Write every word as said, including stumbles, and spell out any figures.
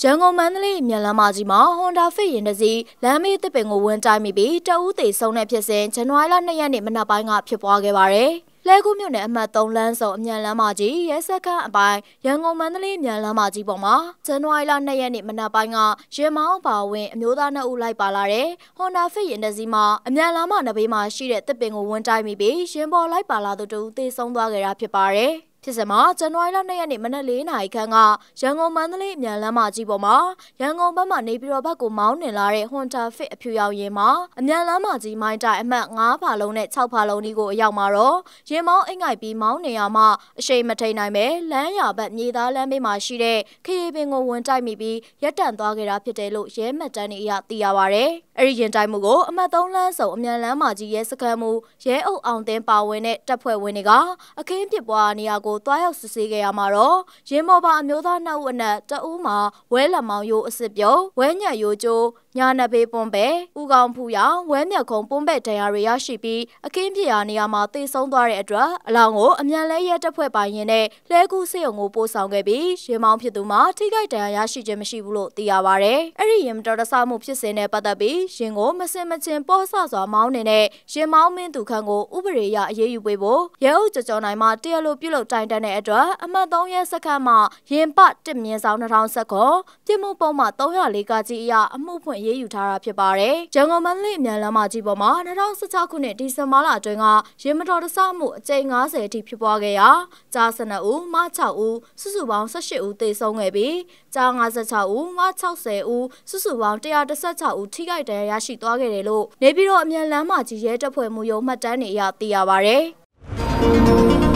ရန်ကုန်မန္တလေးမြန်လမ်းမကြီးမှာ Honda Fit ယာဉ်တစ်စီးလမ်းမေးသစ်ပင်ကိုဝင်တိုက်မိပြီးတဦးသေဆုံးတဲ့ဖြစ်စဉ်ဇန်နဝါရီလနှစ်ရက်နေ့မနက်ပိုင်းကဖြစ်ပွားခဲ့ပါတယ်။လှဲကူးမြို့နယ်အမှတ်သုံးလမ်းစုံအမြန်လမ်းမကြီးရဲစခန်းအပိုင်းရန်ကုန်မန္တလေးမြန်လမ်းမကြီးပေါ်မှာဇန်နဝါရီလနှစ်ရက်နေ့မနက်ပိုင်းကရေမောင်းပါဝင်အမျိုးသားနှစ်ဦးလိုက်ပါလာတဲ့ Honda Fit ယာဉ်တစ်စီးမှာအမြန်လမ်းမနဘေးမှာရှိတဲ့သစ်ပင်ကိုဝင်တိုက်မိပြီးရင်ပေါ်လိုက်ပါလာသူတဦးသေဆုံးသွားခဲ့တာဖြစ်ပါတယ်။ဖြစ်စဉ်မှာဇန်နဝါရီလနှစ်ရက်နေ့မနက်လေးနာရီခန့်ကရန်ကုန်မန္တလေးအမြန်လမ်းမကြီးပေါ်မှာရန်ကုန်ဘက်မှနေပြည်တော်ဘက်ကိုမောင်းနှင်လာတဲ့ Honda Fit အဖြူရောင်ယာဉ်မှာအမြန်လမ်းမကြီးမိုင်းတိုင်အမှတ်ငါးဖာလုံးနဲ့ခြောက်ဖာလုံးဒီကိုအရောက်မှာတော့ယာဉ်မောင်းအိမ်ငိုက်ပြီးမောင်းနေရမှအရှိန်မထိန်နိုင်ပဲလမ်းရာဘက်မြေသားလမ်းဘေးမှာရှိတဲ့ခရီးပင်ကိုဝင်တိုက်မိပြီးရပ်တန့်သွားခဲ့တာဖြစ်တယ်လို့ရဲမှတ်တမ်းတွေအရသိရပါဗျ။အဲဒီရင်တိုက်မှုကိုအမှတ်သုံးလမ်းစုံအမြန်လမ်းမကြီးရဲစခန်းမှုရဲအုပ်အောင်တင်ပါဝင်တဲ့တပ်ဖွဲ့ဝင်တွေကအခင်းဖြစ်ပွားနေရာကိုတွားရောက်စစ်ဆေးခဲ့ရမှာတော့ရင်မော်ပါအမျိုးသားနှစ်ဦးအနက်တဦးမှာဝဲလက်မောင်ရိုးအစစ်ပြုံးဝဲညက်ရိုးကျိုးညာနဘေးပွန်ပဲဥကောင်းဖူရောင်ဝဲမြက်ခုံပွန်ပဲတရားတွေရရှိပြီးအခင်းဖြစ်ရာနေရာမှာသေဆုံးသွားတဲ့အတွက်အလောင်းကိုအမြန်လဲရဲတပ်ဖွဲ့ပိုင်ရင်နဲ့လှဲကူးစေုံကိုပို့ဆောင်ခဲ့ပြီးရင်မောင်းဖြစ်သူမှာထိခိုက်ဒဏ်ရာရရှိခြင်းမရှိဘူးလို့သိရပါဗျ။အဲ့ဒီရင်မတော်တဆမှုဖြစ်စဉ်နဲ့ပတ်သက်ပြီးရင်ကိုမစင်မချင်းပေါ်ဆစွာမောင်းနေတဲ့ရင်မောင်းမင်းသူခန့်ကိုဥပဒေအရအရေးယူပေးဖို့ရဲအုပ်ကြော်ကြော်နိုင်မှာတရားလိုပြုလုပ်တိုင်တန်းတဲ့အတွက်အမှတ်သုံးရဲစခန်းမှာရင်ပတစ်မြင်းဆောင်၂၀၁၉ပြစ်မှုပုံမှန်၃၀၄ကကြီးအရအမှုဖွင့်ရေးယူထားတာဖြစ်ပါတယ်။ရန်ကုန်မန္တလေးအမြန်လမ်းမကြီးပေါ်မှာ၂၀၁၆ခုနှစ်ဒီဇင်ဘာလအတွင်းကရင်မတော်တဆမှုအကြိမ်၅၀အထိဖြစ်ပွားခဲ့ရာကျား၁၂ဦးမ၆ဦးစုစုပေါင်း၁၈ဦးသေဆုံးခဲ့ပြီးကျား၅၆ဦးမ၆၀ဦးစုစုပေါင်း၁၁၆ဦးထိခိုက်ဒဏ်ရာရရှိသွားခဲ့တယ်လို့နေပြည်တော်အမြန်လမ်းမကြီးရဲတပ်ဖွဲ့မှုရုံးမှတ်တမ်းတွေအရသိရပါဗျ။